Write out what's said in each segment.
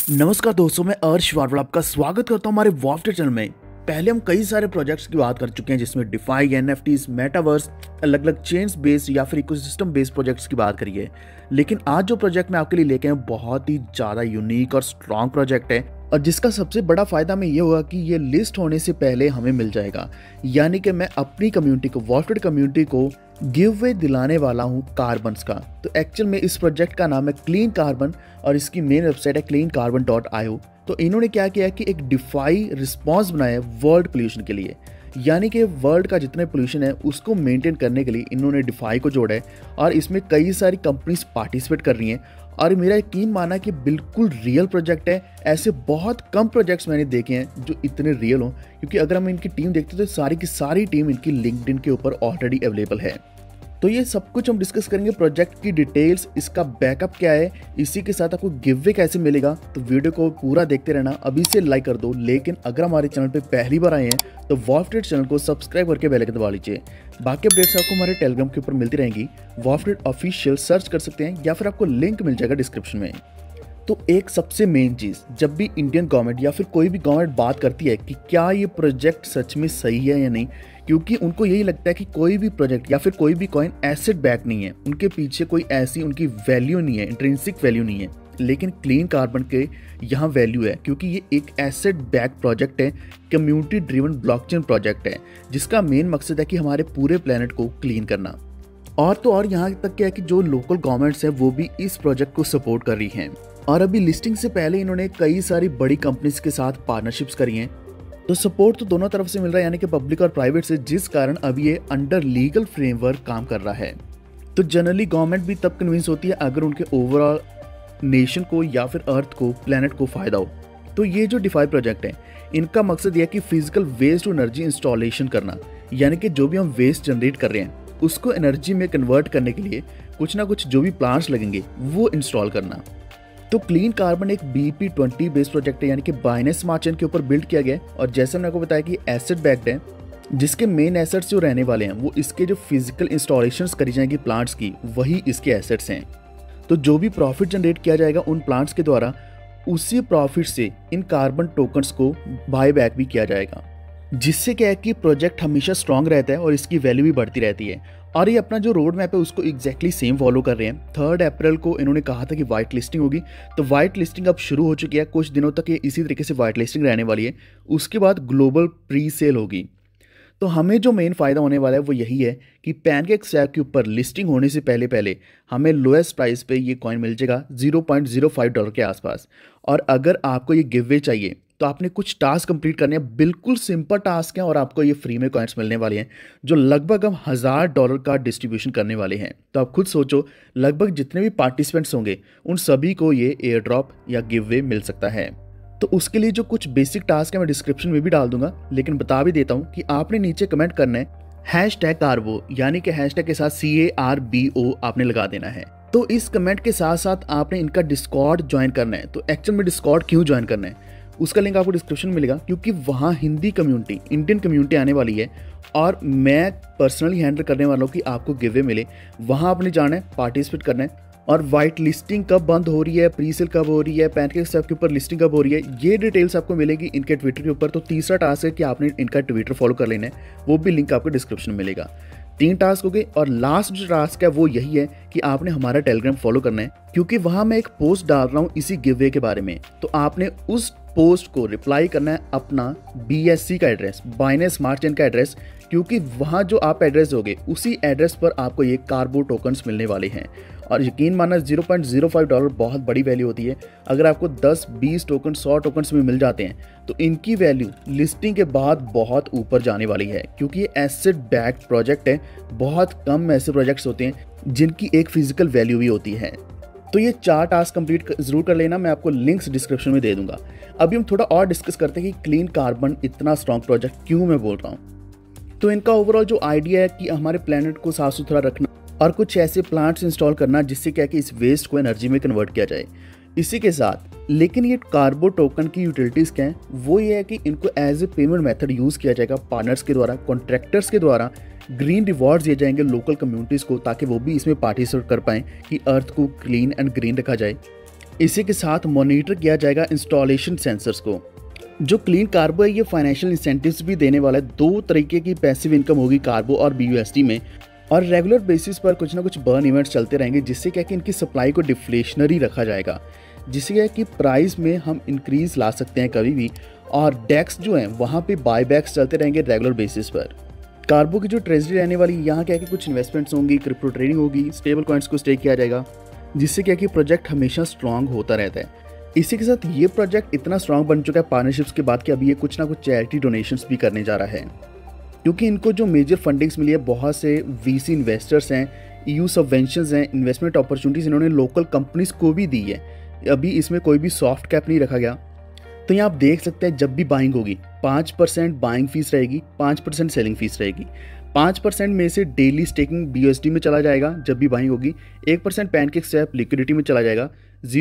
नमस्कार दोस्तों, मैं अर्श वारवाल आपका स्वागत करता हूं हमारे वॉफ्ट चैनल में। पहले हम कई सारे प्रोजेक्ट्स की बात कर चुके हैं जिसमें डिफाई, एनएफटीज, मेटावर्स, अलग अलग चेन्स बेस्ड या फिर इकोसिस्टम बेस्ड प्रोजेक्ट्स की बात करिए। लेकिन आज जो प्रोजेक्ट मैं आपके लिए लेके आया हूं बहुत ही ज़्यादा यूनिक और स्ट्रॉन्ग प्रोजेक्ट है, और जिसका सबसे बड़ा फायदा हमें ये होगा कि ये लिस्ट होने से पहले हमें मिल जाएगा। यानी कि मैं अपनी कम्युनिटी को, वॉफ्ट कम्युनिटी को गिव वे दिलाने वाला हूँ कार्बन्स का। तो एक्चुअल में इस प्रोजेक्ट का नाम है क्लीन कार्बन और इसकी मेन वेबसाइट है cleancarbon.io। तो इन्होंने क्या किया है कि एक डिफाई रिस्पॉन्स बनाया है वर्ल्ड पोल्यूशन के लिए। यानी कि वर्ल्ड का जितने पोल्यूशन है उसको मेंटेन करने के लिए इन्होंने डिफाई को जोड़ा है, और इसमें कई सारी कंपनीज पार्टिसिपेट कर रही हैं। और मेरा यकीन माना कि बिल्कुल रियल प्रोजेक्ट है। ऐसे बहुत कम प्रोजेक्ट्स मैंने देखे हैं जो इतने रियल हों, क्योंकि अगर हम इनकी टीम देखते हैं तो सारी की सारी टीम इनकी लिंक्डइन के ऊपर ऑलरेडी अवेलेबल है। तो ये सब कुछ हम डिस्कस करेंगे, प्रोजेक्ट की डिटेल्स, इसका बैकअप क्या है, इसी के साथ आपको गिववे कैसे मिलेगा। तो वीडियो को पूरा देखते रहना, अभी से लाइक कर दो। लेकिन अगर हमारे चैनल पे पहली बार आए हैं तो वॉफ्ट चैनल को सब्सक्राइब करके बेल आइकन दबा लीजिए। बाकी अपडेट्स आपको हमारे टेलीग्राम के ऊपर मिलती रहेंगी। वॉफ्ट ऑफिशियल सर्च कर सकते हैं या फिर आपको लिंक मिल जाएगा डिस्क्रिप्शन में। तो एक सबसे मेन चीज़, जब भी इंडियन गवर्नमेंट या फिर कोई भी गवर्नमेंट बात करती है कि क्या ये प्रोजेक्ट सच में सही है या नहीं, क्योंकि उनको यही लगता है कि कोई भी प्रोजेक्ट या फिर कोई भी कॉइन एसेट बैक नहीं है, उनके पीछे कोई ऐसी उनकी वैल्यू नहीं है, इंट्रिंसिक वैल्यू नहीं है। लेकिन क्लीन कार्बन के यहाँ वैल्यू है, क्योंकि ये एक एसेट बैक प्रोजेक्ट है, कम्युनिटी ड्रिवन ब्लॉकचेन प्रोजेक्ट है, जिसका मेन मकसद है कि हमारे पूरे प्लेनेट को क्लीन करना। और तो और यहाँ तक क्या है कि जो लोकल गवर्नमेंट्स हैं वो भी इस प्रोजेक्ट को सपोर्ट कर रही हैं। और अभी लिस्टिंग से पहले इन्होंने कई सारी बड़ी कंपनीज के साथ पार्टनरशिप्स करी हैं। तो सपोर्ट तो दोनों तरफ से मिल रहा है, यानी कि पब्लिक और प्राइवेट से, जिस कारण अभी ये अंडर लीगल फ्रेमवर्क काम कर रहा है। तो जनरली गवर्नमेंट भी तब कन्विंस होती है अगर उनके ओवरऑल नेशन को या फिर अर्थ को, प्लेनेट को फायदा हो। तो ये जो डिफाई प्रोजेक्ट है, इनका मकसद यह है कि physical waste to energy installation करना, यानी कि जो भी हम वेस्ट जनरेट कर रहे हैं उसको एनर्जी में कन्वर्ट करने के लिए कुछ ना कुछ जो भी प्लांट्स लगेंगे वो इंस्टॉल करना। तो क्लीन कार्बन एक BP20 बेस्ड प्रोजेक्ट है, यानी कि बाइनेंस स्मार्ट चेन के ऊपर बिल्ड किया गया है। और जैसे मैंने आपको बताया कि एसेट बैक्ड है, जिसके मेन एसेट्स जो रहने वाले हैं वो इसके जो फिजिकल इंस्टॉलेशंस करी जाएंगी प्लांट्स की, वही इसके एसेट्स हैं। तो जो भी प्रॉफिट जनरेट किया जाएगा उन प्लांट्स के द्वारा, उसी प्रॉफिट से इन कार्बन टोकन्स को बाय बैक भी किया जाएगा, जिससे क्या है कि प्रोजेक्ट हमेशा स्ट्रांग रहता है और इसकी वैल्यू भी बढ़ती रहती है। और ये अपना जो रोड मैप है उसको एग्जैक्टली सेम फॉलो कर रहे हैं। 3 अप्रैल को इन्होंने कहा था कि वाइट लिस्टिंग होगी, तो वाइट लिस्टिंग अब शुरू हो चुकी है। कुछ दिनों तक ये इसी तरीके से वाइट लिस्टिंग रहने वाली है, उसके बाद ग्लोबल प्री सेल होगी। तो हमें जो मेन फ़ायदा होने वाला है वो यही है कि पैनकेक स्वैप के ऊपर लिस्टिंग होने से पहले पहले हमें लोएस्ट प्राइस पे ये कॉइन मिल जाएगा $0.05 के आसपास। और अगर आपको ये गिववे चाहिए तो आपने कुछ टास्क कंप्लीट करने हैं, बिल्कुल सिंपल टास्क हैं, और आपको ये फ्री में कॉइन्स मिलने वाले हैं जो लगभग हम $1000 का डिस्ट्रीब्यूशन करने वाले हैं। तो आप खुद सोचो, लगभग जितने भी पार्टिसिपेंट्स होंगे उन सभी को ये एयर ड्रॉप या गिववे मिल सकता है। तो उसके लिए जो कुछ बेसिक टास्क है मैं डिस्क्रिप्शन में भी डाल दूंगा, लेकिन बता भी देता हूँ कि आपने नीचे कमेंट करना है #कार्बो, यानी कि हैशटैग के साथ CARBO आपने लगा देना है। तो इस कमेंट के साथ साथ आपने इनका डिस्कॉर्ड ज्वाइन करना है। तो एक्चुअल में डिस्कॉर्ड क्यों ज्वाइन करना है उसका लिंक आपको डिस्क्रिप्शन में मिलेगा, क्योंकि वहाँ हिंदी कम्युनिटी, इंडियन कम्युनिटी आने वाली है, और मैं पर्सनली हैंडल करने वाला हूँ कि आपको गिवे मिले। वहाँ आपने जाना है, पार्टिसिपेट करना है। और वाइट लिस्टिंग कब बंद हो रही है, प्री सेल कब हो रही है, पैनकेक स्वैप के ऊपर लिस्टिंग कब हो रही है, ये डिटेल्स आपको मिलेगी इनके ट्विटर के ऊपर। तो तीसरा टास्क है कि आपने इनका ट्विटर फॉलो कर लेना है, वो भी लिंक आपको डिस्क्रिप्शन में मिलेगा। 3 टास्क हो गए, और लास्ट जो टास्क है वो यही है कि आपने हमारा टेलीग्राम फॉलो करना है, क्योंकि वहाँ मैं एक पोस्ट डाल रहा हूँ इसी गिववे के बारे में। तो आपने उस पोस्ट को रिप्लाई करना है अपना BSC का एड्रेस, बाइनेंस स्मार्ट चेन का एड्रेस, क्योंकि वहाँ जो आप एड्रेस दोगे उसी एड्रेस पर आपको ये कार्बो टोकन्स मिलने वाले हैं। और यकीन मानना $0.05 बहुत बड़ी वैल्यू होती है। अगर आपको 10, 20 टोकन, 100 टोकन्स में मिल जाते हैं तो इनकी वैल्यू लिस्टिंग के बाद बहुत ऊपर जाने वाली है, क्योंकि ये एसेट बैक्ड प्रोजेक्ट है। बहुत कम ऐसे प्रोजेक्ट्स होते हैं जिनकी एक फिजिकल वैल्यू भी होती है। तो ये 4 टास्क कंप्लीट जरूर कर लेना, मैं आपको लिंक्स डिस्क्रिप्शन में दे दूंगा। अभी हम थोड़ा और डिस्कस करते हैं कि क्लीन कार्बन इतना स्ट्रॉन्ग प्रोजेक्ट क्यों मैं बोल रहा हूँ। तो इनका ओवरऑल जो आइडिया है कि हमारे प्लेनेट को साफ सुथरा रखना और कुछ ऐसे प्लांट्स इंस्टॉल करना जिससे क्या है कि इस वेस्ट को एनर्जी में कन्वर्ट किया जाए। इसी के साथ लेकिन ये कार्बो टोकन की यूटिलिटीज़ क्या हैं, वो ये है कि इनको as a payment method use किया जाएगा पार्टनर्स के द्वारा, कॉन्ट्रैक्टर्स के द्वारा। ग्रीन रिवॉर्ड्स दिए जाएंगे लोकल कम्युनिटीज़ को, ताकि वो भी इसमें पार्टिसिपेट कर पाएँ कि अर्थ को क्लीन एंड ग्रीन रखा जाए। इसी के साथ मॉनिटर किया जाएगा इंस्टॉलेशन सेंसर्स को। जो क्लीन कार्बो है ये फाइनेंशियल इंसेंटिव्स भी देने वाला है। 2 तरीके की पैसिव इनकम होगी कार्बो और BUSD में, और रेगुलर बेसिस पर कुछ ना कुछ बर्न इवेंट्स चलते रहेंगे, जिससे क्या कि इनकी सप्लाई को डिफ्लेशनरी रखा जाएगा, जिससे क्या कि प्राइस में हम इंक्रीज ला सकते हैं कभी भी। और डेक्स जो हैं वहाँ पे बायबैक्स चलते रहेंगे रेगुलर बेसिस पर। कार्बो की जो ट्रेजरी रहने वाली यहाँ क्या है कि कुछ इन्वेस्टमेंट्स होंगी, क्रिप्टो ट्रेडिंग होगी, स्टेबल कॉइन्स को स्टेक किया जाएगा, जिससे क्या कि प्रोजेक्ट हमेशा स्ट्रांग होता रहता है। इसी के साथ ये प्रोजेक्ट इतना स्ट्रांग बन चुका है पार्टनरशिप्स के बाद कि अभी ये कुछ ना कुछ चैरिटी डोनेशंस भी करने जा रहा है, क्योंकि इनको जो मेजर फंडिंग्स मिली है, बहुत से VC इन्वेस्टर्स हैं, EU सबवेंशंस हैं, इन्वेस्टमेंट अपॉर्चुनिटीज़ इन्होंने लोकल कंपनीज को भी दी है। अभी इसमें कोई भी सॉफ्ट कैप नहीं रखा गया। तो यहाँ आप देख सकते हैं जब भी बाइंग होगी 5% बाइंग फीस रहेगी, 5% सेलिंग फीस रहेगी। 5% में से डेली स्टेकिंग BUSD में चला जाएगा जब भी बाइंग होगी, 1% पैनकेक स्वैप लिक्विडिटी में चला जाएगा,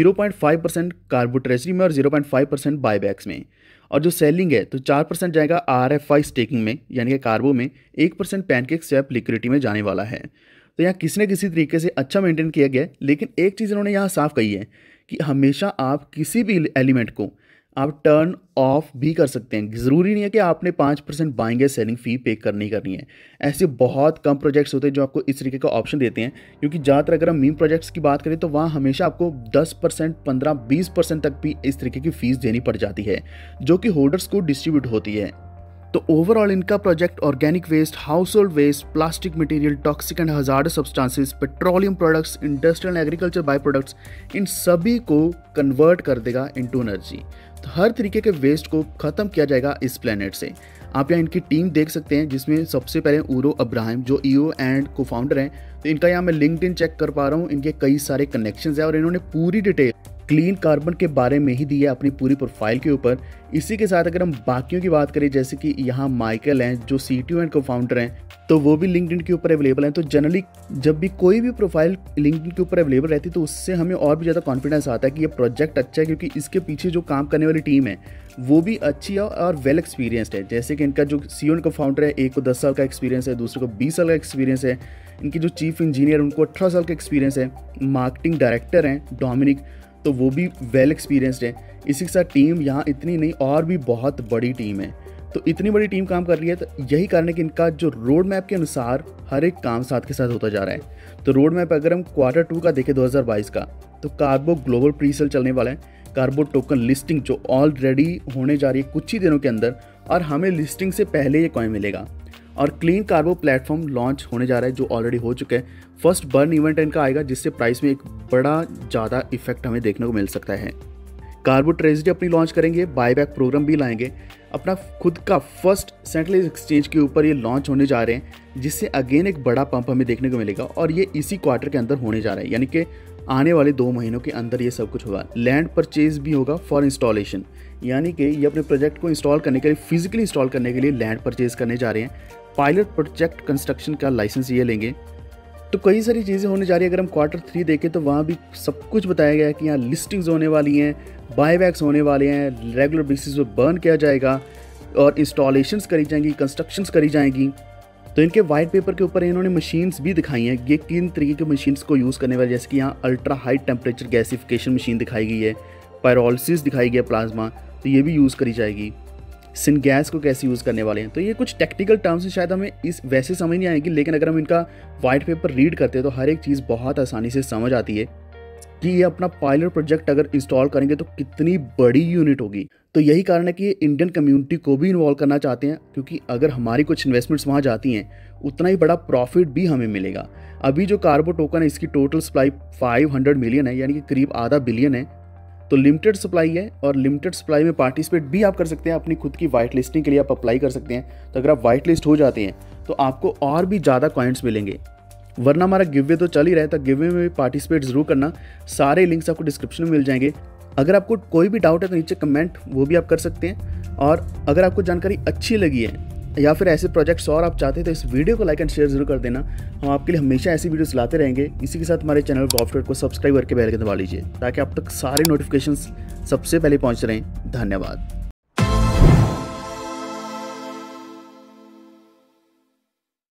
0.5% कार्बो ट्रेजरी में और 0.5% बायबैक्स में। और जो सेलिंग है तो 4% जाएगा RFI स्टेकिंग में यानी कि कार्बो में, 1% पैनकेक स्वैप लिक्विडिटी में जाने वाला है। तो यहाँ किसी न किसी तरीके से अच्छा मेंटेन किया गया है। लेकिन एक चीज़ इन्होंने यहाँ साफ कही है कि हमेशा आप किसी भी एलिमेंट को आप टर्न ऑफ भी कर सकते हैं। ज़रूरी नहीं है कि आपने 5% बाइंग या सेलिंग फ़ी पे करनी है। ऐसे बहुत कम प्रोजेक्ट्स होते हैं जो आपको इस तरीके का ऑप्शन देते हैं, क्योंकि ज़्यादातर अगर हम मीम प्रोजेक्ट्स की बात करें तो वहाँ हमेशा आपको 10%, 15-20% तक भी इस तरीके की फ़ीस देनी पड़ जाती है, जो कि होल्डर्स को डिस्ट्रीब्यूट होती है। तो ओवरऑल इनका project organic waste, household waste, plastic material, toxic and hazardous substances, petroleum products, industrial and agriculture byproducts, इन सभी को कन्वर्ट कर देगा इनटू एनर्जी। तो हर तरीके के वेस्ट को ख़त्म किया जाएगा इस प्लेनेट से। आप यहाँ इनकी टीम देख सकते हैं, जिसमें सबसे पहले ऊरो अब्राहम जो EO एंड को फाउंडर हैं। तो इनका यहाँ मैं लिंक्डइन चेक कर पा रहा हूँ, इनके कई सारे कनेक्शंस हैं और इन्होंने पूरी डिटेल क्लीन कार्बन के बारे में ही दी है अपनी पूरी प्रोफाइल के ऊपर। इसी के साथ अगर हम बाकियों की बात करें, जैसे कि यहाँ माइकल हैं जो CTO एंड को फाउंडर हैं, तो वो भी लिंक्डइन के ऊपर अवेलेबल हैं। तो जनरली जब भी कोई भी प्रोफाइल लिंक्डइन के ऊपर अवेलेबल रहती है तो उससे हमें और भी ज़्यादा कॉन्फिडेंस आता है कि ये प्रोजेक्ट अच्छा है, क्योंकि इसके पीछे जो काम करने वाली टीम है वो भी अच्छी है और वेल एक्सपीरियंसड है। जैसे कि इनका जो CEO एंड को फाउंडर है, एक को 10 साल का एक्सपीरियंस है, दूसरे को 20 साल का एक्सपीरियंस है। इनकी जो चीफ इंजीनियर उनको 18 साल का एक्सपीरियंस है। मार्केटिंग डायरेक्टर हैं डोमिनिक, तो वो भी वेल एक्सपीरियंसड है। इसी के साथ टीम यहाँ इतनी नहीं और भी बहुत बड़ी टीम है। तो इतनी बड़ी टीम काम कर रही है, तो यही कारण है कि इनका जो रोड मैप के अनुसार हर एक काम साथ के साथ होता जा रहा है। तो रोड मैप अगर हम Q2 का देखें 2022 का, तो कार्बो ग्लोबल प्रीसेल चलने वाला है। कार्बो टोकन लिस्टिंग जो ऑलरेडी होने जा रही है कुछ ही दिनों के अंदर, और हमें लिस्टिंग से पहले ये कॉइन मिलेगा। और क्लीन कार्बो प्लेटफॉर्म लॉन्च होने जा रहा है जो ऑलरेडी हो चुका है। फर्स्ट बर्न इवेंट इनका आएगा, जिससे प्राइस में एक बड़ा ज़्यादा इफेक्ट हमें देखने को मिल सकता है। कार्बो ट्रेजरी अपनी लॉन्च करेंगे, बायबैक प्रोग्राम भी लाएंगे, अपना खुद का फर्स्ट सेंट्रलाइज एक्सचेंज के ऊपर ये लॉन्च होने जा रहे हैं, जिससे अगेन एक बड़ा पंप हमें देखने को मिलेगा। और ये इसी क्वार्टर के अंदर होने जा रहा है, यानी कि आने वाले 2 महीनों के अंदर ये सब कुछ होगा। लैंड परचेज भी होगा फॉर इंस्टॉलेशन, यानी कि ये अपने प्रोजेक्ट को इंस्टॉल करने के लिए, फिजिकली इंस्टॉल करने के लिए लैंड परचेज करने जा रहे हैं। पायलट प्रोजेक्ट कंस्ट्रक्शन का लाइसेंस ये लेंगे। तो कई सारी चीज़ें होने जा रही है। अगर हम Q3 देखें तो वहाँ भी सब कुछ बताया गया है कि यहाँ लिस्टिंग्स होने वाली हैं, बायबैक्स होने वाले हैं, रेगुलर बेसिस पे बर्न किया जाएगा और इंस्टॉलेशंस करी जाएंगी, कंस्ट्रक्शंस करी जाएंगी। तो इनके वाइट पेपर के ऊपर इन्होंने मशीन्स भी दिखाई हैं, ये किन तरीके की मशीन्स को यूज़ करने वाले, जैसे कि यहाँ ultra high temperature gasification machine दिखाई गई है, पायरोलिसिस दिखाई गई है, प्लाज्मा, तो ये भी यूज़ करी जाएगी। सिनगैस को कैसे यूज़ करने वाले हैं, तो ये कुछ टेक्निकल टर्म्स हैं, शायद हमें इस वैसे समझ नहीं आएगी, लेकिन अगर हम इनका वाइट पेपर रीड करते हैं तो हर एक चीज़ बहुत आसानी से समझ आती है कि ये अपना पायलट प्रोजेक्ट अगर इंस्टॉल करेंगे तो कितनी बड़ी यूनिट होगी। तो यही कारण है कि ये इंडियन कम्युनिटी को भी इन्वॉल्व करना चाहते हैं, क्योंकि अगर हमारी कुछ इन्वेस्टमेंट्स वहाँ जाती हैं उतना ही बड़ा प्रॉफिट भी हमें मिलेगा। अभी जो कार्बो टोकन है इसकी टोटल सप्लाई 500 मिलियन है, यानी कि करीब आधा बिलियन है। तो लिमिटेड सप्लाई है और लिमिटेड सप्लाई में पार्टिसिपेट भी आप कर सकते हैं। अपनी खुद की वाइट लिस्टिंग के लिए आप अप्लाई कर सकते हैं। तो अगर आप वाइट लिस्ट हो जाते हैं तो आपको और भी ज़्यादा कॉइन्स मिलेंगे, वरना हमारा गिववे तो चल ही रहा है। तो गिववे में भी पार्टिसिपेट जरूर करना। सारे लिंक्स आपको डिस्क्रिप्शन में मिल जाएंगे। अगर आपको कोई भी डाउट है तो नीचे कमेंट वो भी आप कर सकते हैं। और अगर आपको जानकारी अच्छी लगी है या फिर ऐसे प्रोजेक्ट्स और आप चाहते हैं तो इस वीडियो को लाइक एंड शेयर जरूर कर देना। हम आपके लिए हमेशा ऐसी वीडियोस लाते रहेंगे। इसी के साथ हमारे चैनल वॉफ्टेड को सब्सक्राइब करके बेल आइकन दबा लीजिए ताकि आप तक सारे नोटिफिकेशंस सबसे पहले पहुंच रहें। धन्यवाद।